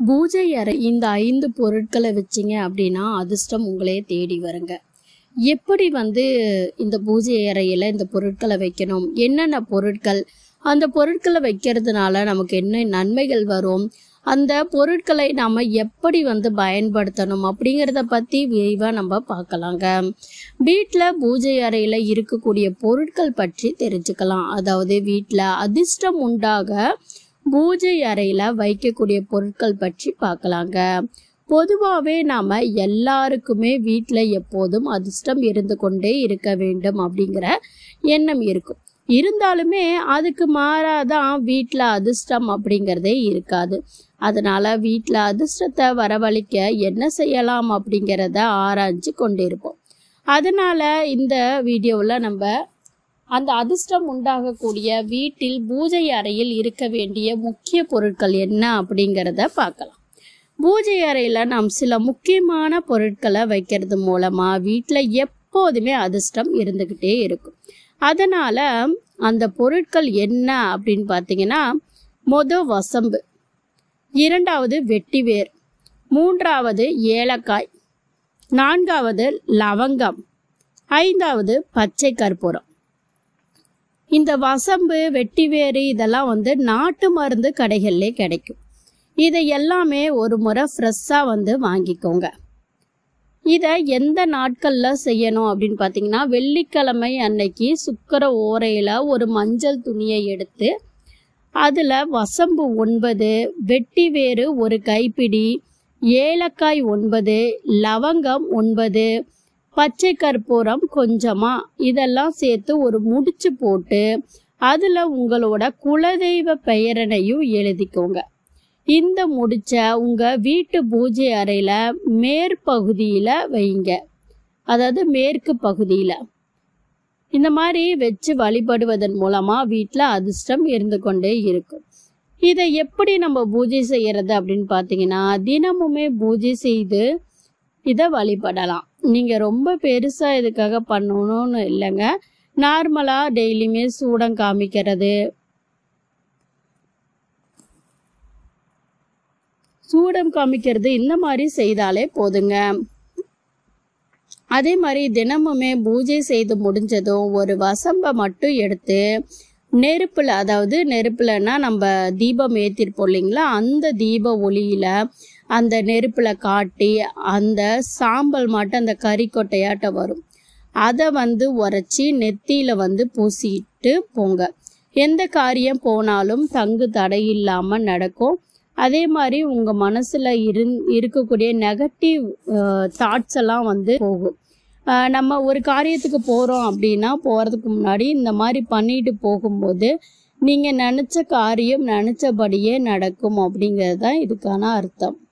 பூஜை அறை இந்த 5 பொருட்களை வச்சிங்க அப்படின்னா அதிர்ஷ்டம் உங்களே தேடி வருங்க. எப்படி இந்த பூஜை அறையில் இந்த பொருட்களை வைக்கணும், என்னென்ன பொருட்கள், அந்த பொருட்களை வைக்கிறதுனால நமக்கு என்ன நன்மைகள் வரும், அந்த பொருட்களை நாம் எப்படி பயன்படுத்தணும் அப்படிங்கிறத பற்றி விரிவாக நம்ம பார்க்கலாங்க. வீட்டில் பூஜை அறையில் இருக்கக்கூடிய பொருட்கள் பற்றி தெரிஞ்சுக்கலாம். அதாவது வீட்டில் அதிர்ஷ்டம் உண்டாக பூஜை அறையில் வைக்கக்கூடிய பொருட்கள் பற்றி பார்க்கலாங்க. பொதுவாகவே நாம் எல்லாருக்குமே வீட்டில் எப்போதும் அதிர்ஷ்டம் இருந்து கொண்டே இருக்க வேண்டும் அப்படிங்கிற எண்ணம் இருக்கும். இருந்தாலுமே அதுக்கு மாறாதான் வீட்டில் அதிர்ஷ்டம் அப்படிங்கிறதே இருக்காது. அதனால் வீட்டில் அதிர்ஷ்டத்தை வரவழைக்க என்ன செய்யலாம் அப்படிங்கிறத ஆராய்ச்சி கொண்டிருப்போம். அதனால் இந்த வீடியோவில் நம்ம அந்த அதிர்ஷ்டம் உண்டாகக்கூடிய வீட்டில் பூஜை அறையில் இருக்க வேண்டிய முக்கிய பொருட்கள் என்ன அப்படிங்கிறத பார்க்கலாம். பூஜை அறையில் நாம் சில முக்கியமான பொருட்களை வைக்கிறது மூலமாக வீட்டில் எப்போதுமே அதிர்ஷ்டம் இருந்துக்கிட்டே இருக்கும். அதனால் அந்த பொருட்கள் என்ன அப்படின்னு பார்த்தீங்கன்னா, வசம்பு, 2வது வெட்டிவேர், 3வது ஏலக்காய், 4வது லவங்கம், 5வது பச்சை கற்பூரம். இந்த வசம்பு, வெட்டிவேறு இதெல்லாம் நாட்டு மருந்து கடைகளிலே கிடைக்கும். இதை எல்லாமே ஒரு முறை ஃப்ரெஷ்ஷாக வாங்கிக்கோங்க. இதை எந்த நாட்களில் செய்யணும் அப்படின்னு பார்த்தீங்கன்னா, வெள்ளிக்கிழமை அன்னைக்கு சுக்கர ஓரையில் ஒரு மஞ்சள் துணியை எடுத்து அதில் வசம்பு 9, வெட்டிவேறு 1 கைப்பிடி, ஏலக்காய் 9, லவங்கம் 9, பச்சை கற்பூரம் கொஞ்சமாக, இதெல்லாம் சேர்த்து ஒரு முடிச்சு போட்டு அதில் உங்களோட குலதெய்வ பெயரனையும் எழுதிக்கோங்க. இந்த முடிச்ச உங்கள் வீட்டு பூஜை அறையில் மேற்பகுதியில் வைங்க, அதாவது மேற்கு பகுதியில். இந்த மாதிரி வச்சு வழிபடுவதன் மூலமாக வீட்டில் அதிர்ஷ்டம் இருந்து கொண்டே இருக்கும். இதை எப்படி நம்ம பூஜை செய்கிறது அப்படின்னு பார்த்தீங்கன்னா, தினமுமே பூஜை செய்து இதை வழிபடலாம். நீங்கள் ரொம்ப பெருசாக இதுக்காக பண்ணணும்னு இல்லைங்க. நார்மலாக டெய்லியுமே சூடம் காமிக்கிறது, இந்த மாதிரி செய்தாலே போதுங்க. அதே மாதிரி தினமுமே பூஜை செய்து முடிஞ்சதும் ஒரு வசம்பை மட்டும் எடுத்து நெருப்பில், அதாவது நெருப்புலன்னா நம்ம தீபம் ஏற்றிருப்போம் இல்லைங்களா, அந்த தீப ஒளியில் அந்த நெருப்பில் காட்டி அந்த சாம்பல் மட்டும் அந்த கறிக்கொட்டையாட்ட வரும், அதை உரைச்சி நெத்தியில் பூசிட்டு போங்க. எந்த காரியம் போனாலும் தங்கு தடை இல்லாமல் நடக்கும். அதே மாதிரி உங்கள் மனசில் இருக்கக்கூடிய நெகட்டிவ் தாட்ஸ் எல்லாம் போகும். நம்ம ஒரு காரியத்துக்கு போகிறோம் அப்படின்னா போகிறதுக்கு முன்னாடி இந்த மாதிரி பண்ணிட்டு போகும்போது நீங்கள் நினச்ச காரியம் நினச்சபடியே நடக்கும் அப்படிங்கிறது தான் இதுக்கான அர்த்தம்.